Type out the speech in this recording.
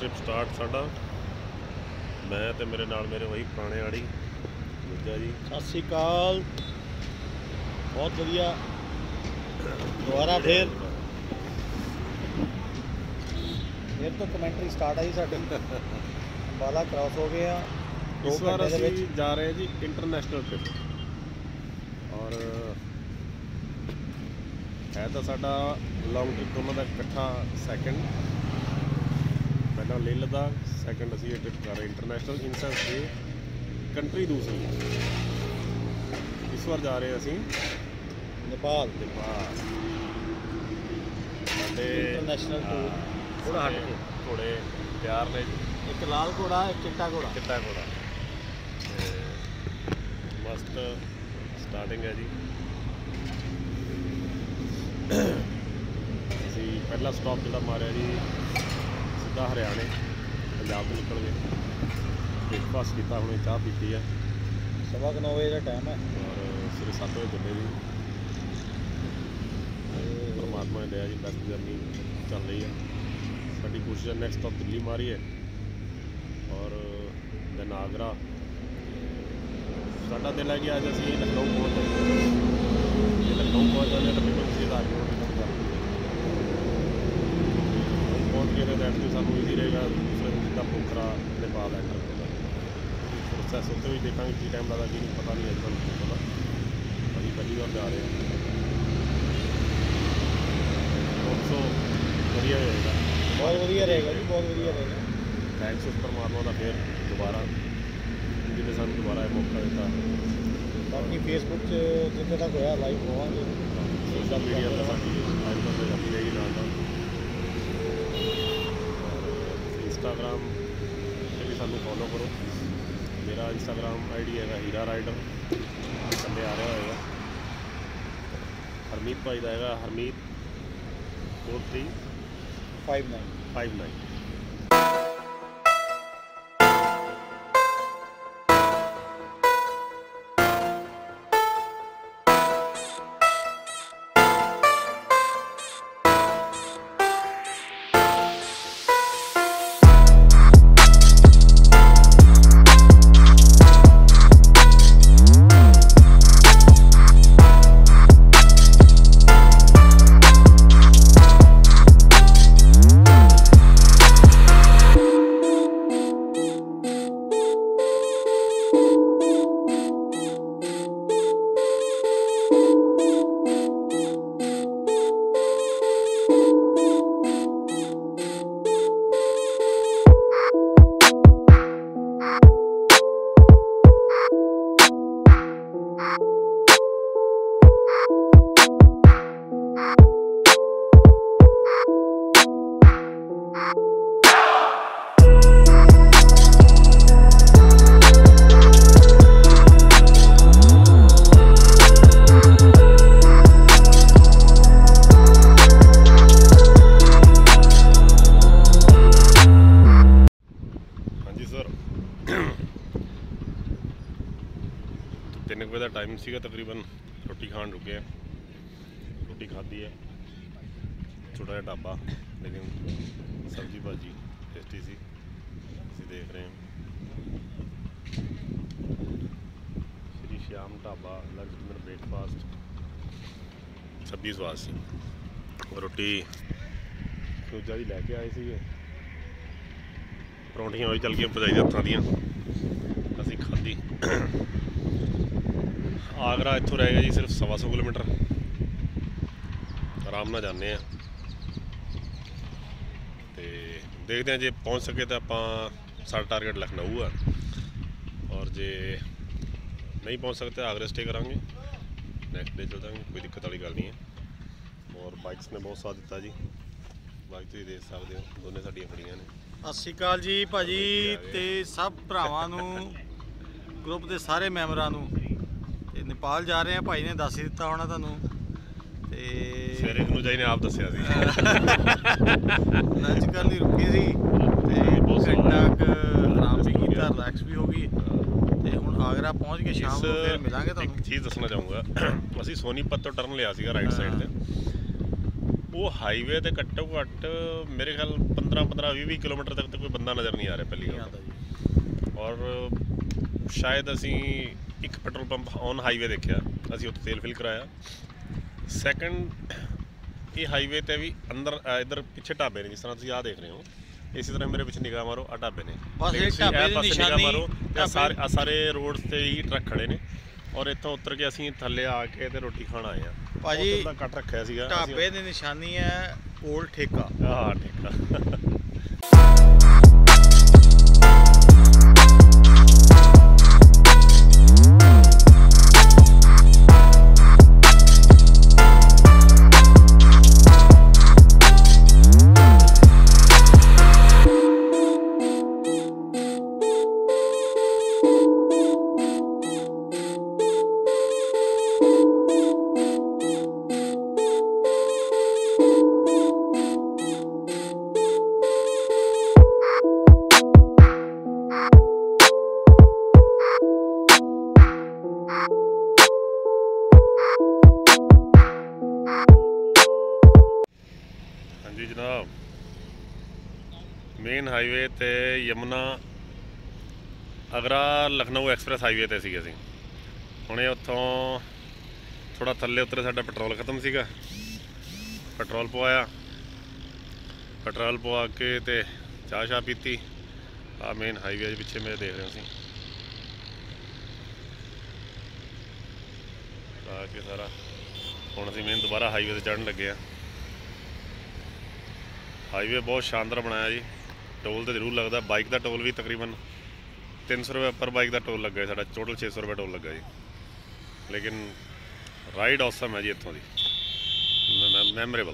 Trip start साडा मैं ते मेरे नाल मेरे वही पुराने आड़ी दूजा जी। सत श्री अकाल। बहुत बढ़िया दोबारा फिर तो कमेंट्री स्टार्ट है जी साडी। अंबाला क्रॉस हो गए हैं। इस बार असीं जा रहे हैं जी इंटरनेशनल ट्रिप और है तो साडा लॉन्ग ट्रिप दोनों का इकट्ठा सैकेंड। पहला लेह लद्दाख, सैकेंड असीं ट्रिप कर रहे इंटरनेशनल इन सेंस के कंट्री दूसरी। इस बार जा रहे हैं असीं नेपाल इंटरनेशनल टूर। थोड़ा हट के घोड़े तैयार ने, एक लाल घोड़ा एक चिट्टा घोड़ा। चिट्टा घोड़ा मस्त स्टार्टिंग है जी। असीं पहला स्टॉप जो मारिया जी सीधा हरियाणे पंजाब तो निकल गए। ब्रेकफास्ट किया, हमने चाह पीती है। 9:15 बजे का टाइम है और सवेरे 7 बजे चले जी। परमात्मा ने दिया जी बेस्ट जर्नी चल रही है। साडी कोशिश है नैक्सट स्टॉप दिल्ली मारी है और दैन आगरा। साडा दिल है कि अज असीं लखनऊ पहुँच जाए। जे लखनऊ पहुँच जाते तो फिर किसी का आगे टिकट कर पहुँच गए तो दैट भी सानू ईजी रहेगा। दूसरे दिन सीधा पोखरा नेपाल एंटर होगा। प्रोसैस उत्ते भी देखा कि टाइम लगा कि नहीं पता नहीं है। सानू पता अभी पहली बार जा रहे हैं। सो वधिया रहेगा, बहुत वधिया रहेगा जी, बहुत वधिया रहेगा। थैंक्स उस परमात्मा का फिर दोबारा जिन्हें सानू दोबारा मौका दिता। बाकी फेसबुक जितने तक होया लाइव होवांगे। सोशल मीडिया पर साडी लाइव करते जाती रहेगी नाल नाल। इंस्टाग्राम से भी सानू फॉलो करो। मेरा इंस्टाग्राम ID है हीरा राइडर, थल्ले आ रहा होगा। हरमीत भाई का है हरमीत 4359। टाइम सीगा तकरीबन रोटी खान रुके हैं। रोटी खाधी है, छोटा जहा ढाबा लेकिन सब्जी भाजी टेस्टी सी। इसे देख रहे हैं Shri Shyam Dhaba lunch dinner breakfast. सब्जी स्वाद सी और रोटी दूजा जी लैके आए थे। परौंठियां भी चल गई भजाई हत्थां दियां, असीं खाधी। आगरा इत्थों रहेगा जी सिर्फ 125 किलोमीटर। आराम नाल जाने हैं तो देखते हैं जे पहुँच सके तो आपां साडा टारगेट लखनऊ है और जे नहीं पहुँच सकते आगरा स्टे करांगे, नैक्सट डे चल जाएंगे। कोई दिक्कत वाली गल नहीं है। और बाइक्स ने बहुत साथ दिता जी। बाइक तुसीं देख सकते हो दोनों साडियां खड़ियां ने। सत श्री अकाल जी भाजी ते सब भरावां नूं, ग्रुप के सारे मैंबरां नूं। नेपाल जा रहे हैं, भाई ने दस ही दिता होना तुहानूं। सवेरे अनुजाई ने आप दस्सिया सी। लंच करनी रुकी सी ते घंटा आराम भी किया, रिलैक्स भी हो गई ते हुण आगरा पहुँच के शाम को फिर मिलांगे तुहानूं। एक चीज़ दसना चाहूँगा, असीं सोनीपत तो टर्न लिया सीगा राइट साइड से वो हाईवे ਤੇ ਘੱਟੋ ਘੱਟ ਮੇਰੇ ਖਿਆਲ 15-20 ਕਿਲੋਮੀਟਰ ਤੱਕ ਤਾਂ ਕੋਈ ਬੰਦਾ ਨਜ਼ਰ ਨਹੀਂ ਆ ਰਿਹਾ ਪਹਿਲੀ ਨਹੀਂ ਗੱਲ ਆਉਂਦਾ ਜੀ। ਔਰ ਸ਼ਾਇਦ ਅਸੀਂ ਇੱਕ ਪੈਟਰੋਲ ਪੰਪ ਔਨ ਹਾਈਵੇ ਦੇਖਿਆ, ਅਸੀਂ ਉੱਥੇ ਤੇਲ ਫਿਲ ਕਰਾਇਆ। ਸੈਕੰਡ, ਇਹ ਹਾਈਵੇ ਤੇ ਵੀ ਅੰਦਰ ਇੱਧਰ ਪਿੱਛੇ ਢਾਬੇ ਨੇ, ਜਿਸ ਤਰ੍ਹਾਂ ਤੁਸੀਂ ਆਹ ਦੇਖ ਰਹੇ ਹੋ, ਇਸੇ ਤਰ੍ਹਾਂ ਮੇਰੇ ਪਿੱਛੇ ਨਿਗਾਹ ਮਾਰੋ, ਆਹ ਢਾਬੇ ਨੇ। ਬਸ ਇਹ ਤੁਸੀਂ ਢਾਬੇ ਦੀ ਪਾਸੇ ਨਿਗਾਹ ਨਿਸ਼ਾਨੀ ਮਾਰੋ ਤੇ ਆਹ ਸਾਰੇ ਰੋਡ ਤੇ ਹੀ ਟਰੱਕ ਖੜੇ ਨੇ। ਔਰ ਇੱਥੋਂ ਉਤਰ ਕੇ ਅਸੀਂ ਥੱਲੇ ਆ ਕੇ ਤੇ ਰੋਟੀ ਖਾਣ ਆਏ ਆ। ਭਾਜੀ ਦਾ ਕੱਟ ਰੱਖਿਆ ਸੀਗਾ ਢਾਬੇ ਦੀ ਨਿਸ਼ਾਨੀ ਹੈ ਓਲਡ ਠੇਕਾ। ਹਾਂ ਠੀਕ ਆ। ਹਾਂਜੀ ਜਨਾਬ, ਮੇਨ ਹਾਈਵੇ ਤੇ ਯਮੁਨਾ ਅਗਰਾ ਲਖਨਊ ਐਕਸਪ੍ਰੈਸ ਹਾਈਵੇ ਤੇ ਸੀ ਅਸੀਂ। ਹੁਣੇ ਉੱਥੋਂ ਥੋੜਾ ਥੱਲੇ ਉਤਰੇ, ਸਾਡਾ ਪੈਟਰੋਲ ਖਤਮ ਸੀਗਾ, ਪੈਟਰੋਲ ਪਵਾਇਆ, ਪੈਟਰੋਲ ਪਵਾ ਕੇ ਤੇ ਚਾਹ ਸ਼ਾਹ ਪੀਤੀ। ਆ ਮੇਨ ਹਾਈਵੇ ਦੇ ਪਿੱਛੇ ਮੇਰੇ ਦੇਖ ਰਹੇ ਸੀ ਆ ਕੇ ਸਾਰਾ। ਹੁਣ ਅਸੀਂ ਮੇਨ ਦੁਬਾਰਾ ਹਾਈਵੇ ਤੇ ਚੜ੍ਹਨ ਲੱਗੇ ਆ। ਹਾਈਵੇ ਬਹੁਤ ਸ਼ਾਨਦਾਰ ਬਣਾਇਆ ਜੀ। ਟੋਲ ਤਾਂ ਜ਼ਰੂਰ ਲੱਗਦਾ, ਬਾਈਕ ਦਾ ਟੋਲ ਵੀ ਤਕਰੀਬਨ 300 ਰੁਪਏ ਪਰ ਬਾਈਕ ਦਾ ਟੋਲ ਲੱਗਾ, ਸਾਡਾ ਟੋਟਲ 600 ਰੁਪਏ ਟੋਲ ਲੱਗਾ ਜੀ। ਲੇਕਿਨ ਰਾਈਡ ਔਸਮ ਹੈ ਜੀ ਇੱਥੋਂ ਦੀ, ਮੈਮੋਰੇਬਲ।